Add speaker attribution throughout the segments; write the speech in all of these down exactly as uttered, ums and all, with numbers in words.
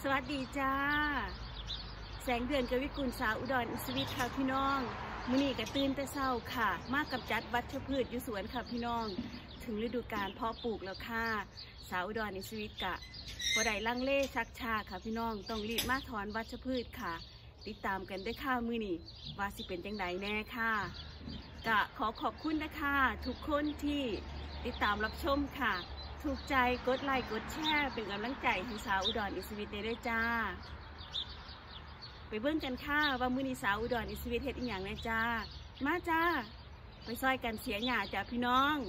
Speaker 1: สวัสดีจ้าแสงเดือนกวิกุลสาวอุดรอิสวิทค่ะพี่น้องมื้อนี้ก็ตื่นแต่เช้าค่ะมากกับจัดวัชพืชอยู่สวนค่ะพี่น้องถึงฤดูกาลเพาะปลูกแล้วค่ะสาวอุดรอิสวิทกะบ่ได้ลังเลชักชาค่ะพี่น้องต้องรีบมาถอนวัชพืชค่ะติดตามกันได้ค่ะมื้อนี้ว่าสิเป็นจังไดแน่ค่ะกะขอขอบคุณนะคะทุกคนที่ติดตามรับชมค่ะถูกใจกดไลค์กดแชร์เป็นกำลังใจให้สาวอุดรอิสวิทได้ด้วยจ้าไปเบิ่งกันค่ะว่ามื้อนี้สาวอุดรอิสวิทเฮ็ดอีหยังแน่จ้ามาจ้าไปซอยกันเสียหญ้าจ้าพี่น้อง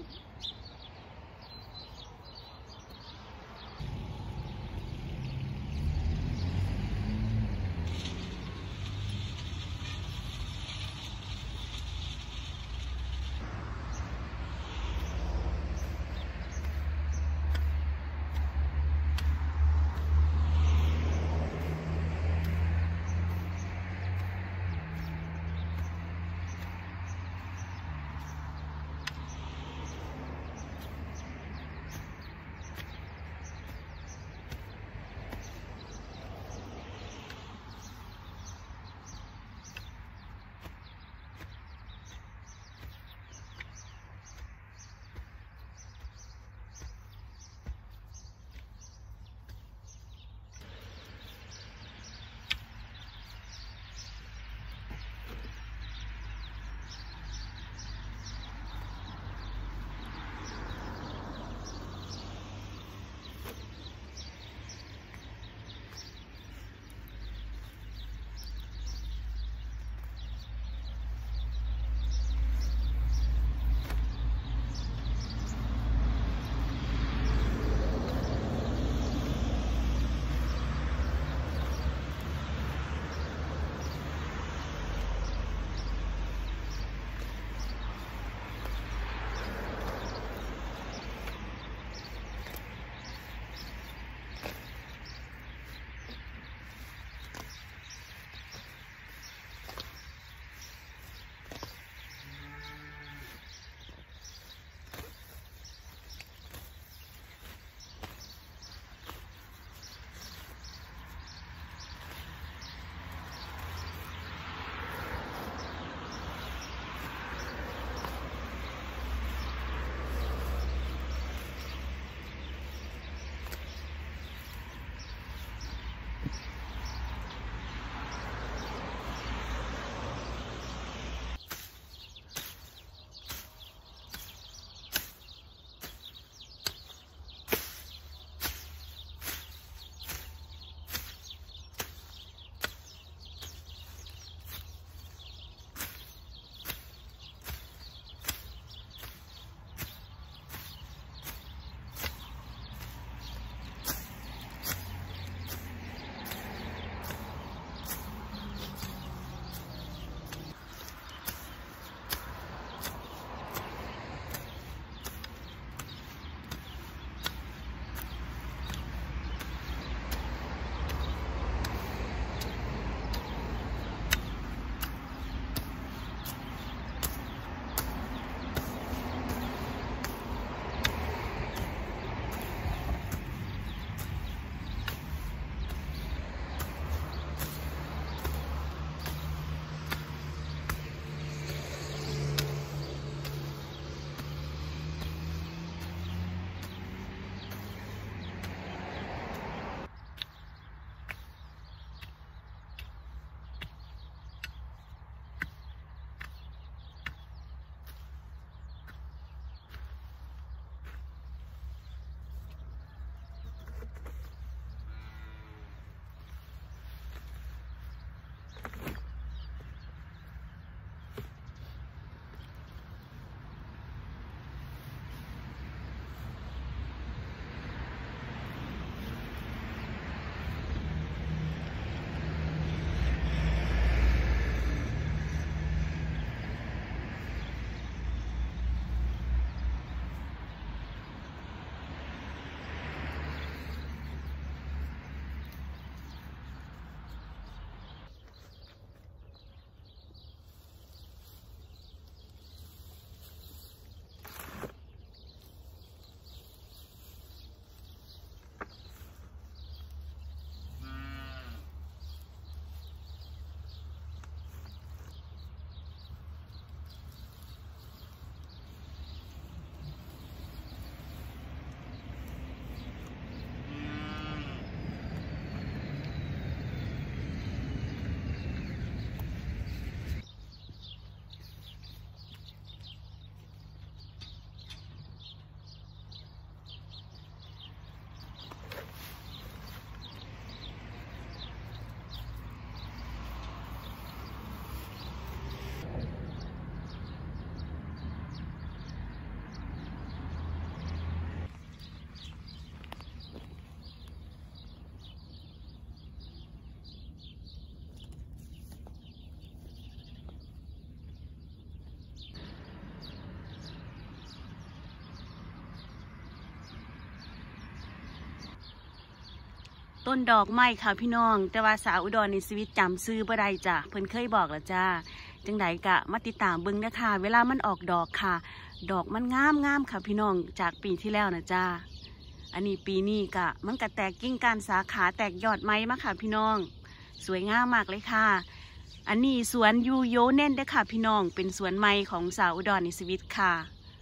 Speaker 1: ต้นดอกไม้ค่ะพี่น้องแต่ว่าสาวอุดรในชีวิตจำซื้อบ่ได้จ้ะเพิ่นเคยบอกแล้วจ้าจังใดกะมาติดตามเบิ่งนะคะเวลามันออกดอกค่ะ ดอกมันงามงามค่ะพี่น้องจากปีที่แล้วนะจ้าอันนี้ปีนี้กะมันกะแตกกิ่งก้านสาขาแตกยอดไม้มาค่ะพี่น้องสวยงามมากเลยค่ะอันนี้สวนยูโยเน่นได้ค่ะพี่น้องเป็นสวนไม้ของสาวอุดรในชีวิตค่ะ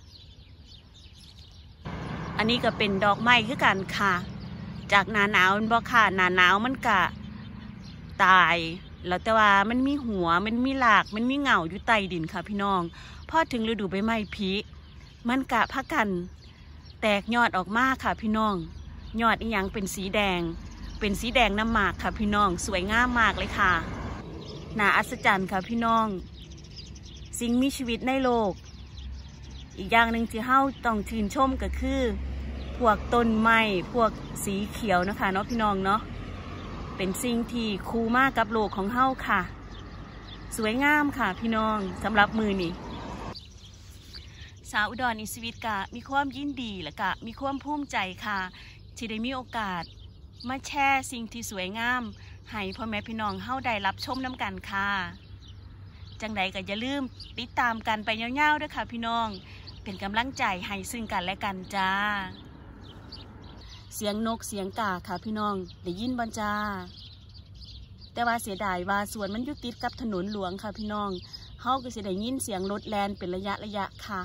Speaker 1: อันนี้ก็เป็นดอกไม้คือกันค่ะจากหนาหนาวมันบ่ค่ะหนาหนาวมันกะตายแล้วแต่ว่ามันมีหัวมันมีหลากมันมีเหงาอยู่ใต้ดินค่ะพี่น้องพอถึงฤดูใบไม้ผลิมันกะพักกันแตกยอดออกมาค่ะพี่น้องยอดอีหยังเป็นสีแดงเป็นสีแดงน้ำหมากค่ะพี่น้องสวยงามมากเลยค่ะน่าอัศจรรย์ค่ะพี่น้องสิ่งมีชีวิตในโลกอีกอย่างหนึ่งที่เฮาต้องชื่นชมก็คือพวกต้นไม้พวกสีเขียวนะคะเนาะพี่น้องเนาะเป็นสิ่งที่คู่มากกับโลกของเฮาค่ะสวยงามค่ะพี่น้องสำหรับมือนี้สาวอุดรในชีวิตกะมีความยินดีและกะมีความภูมิใจค่ะที่ได้มีโอกาสมาแชร์สิ่งที่สวยงามให้พ่อแม่พี่น้องเฮาได้รับชมน้ำกันค่ะจังใดก็อย่าลืมติดตามกันไปยาวๆด้วยค่ะพี่น้องเป็นกำลังใจให้ซึ่งกันและกันจ้าเสียงนกเสียงกาค่ะพี่น้องได้ยินบ่จ้าแต่ว่าเสียดายว่าสวนมันอยู่ติดกับถนนหลวงค่ะพี่น้องเฮาก็สิได้ยินเสียงรถแล่นเป็นระยะระยะค่ะ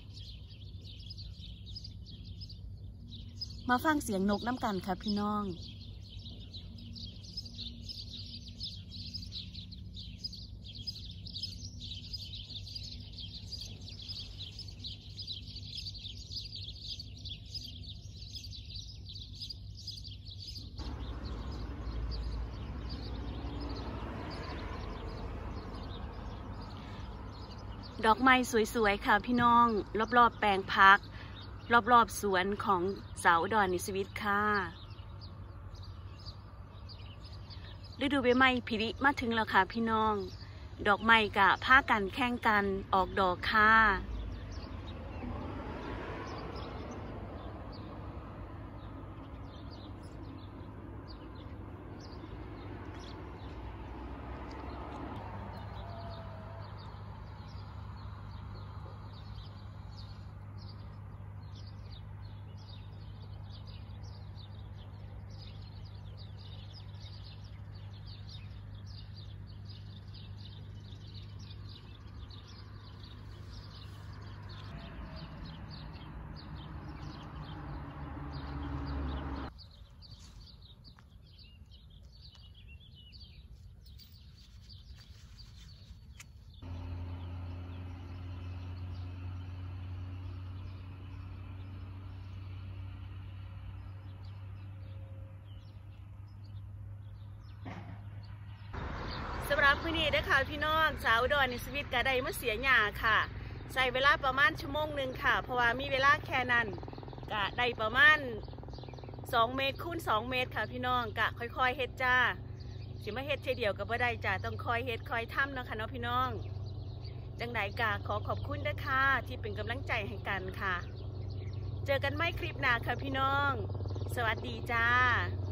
Speaker 1: มาฟังเสียงนกน้ำกันค่ะพี่น้องดอกไม้สวยๆค่ะพี่น้องรอบๆแปลงพักรอบๆสวนของสาวอุดรในชีวิตค่ะฤดูใบไม้ผลิมาถึงแล้วค่ะพี่น้องดอกไม้กะพากันแข่งกันออกดอกค่ะสำหรับมื้อนี้นะคะพี่น้องสาวอุดรในชีวิตกะได้มาเสียหญ้าค่ะใช้เวลาประมาณชั่วโมงหนึ่งค่ะเพราะว่ามีเวลาแค่นั้นกะได้ประมาณสองเมตรคูณสองเมตรค่ะพี่น้องกะค่อยๆเฮ็ดจ้าสิมาเฮ็ดเทเดียวกับบ่ได้จ้าต้องคอยเฮ็ดคอยทำเนาะค่ะเนาะพี่น้องจังใดกะขอขอบคุณนะคะที่เป็นกำลังใจให้กันค่ะเจอกันใหม่คลิปหน้าค่ะพี่น้องสวัสดีจ้า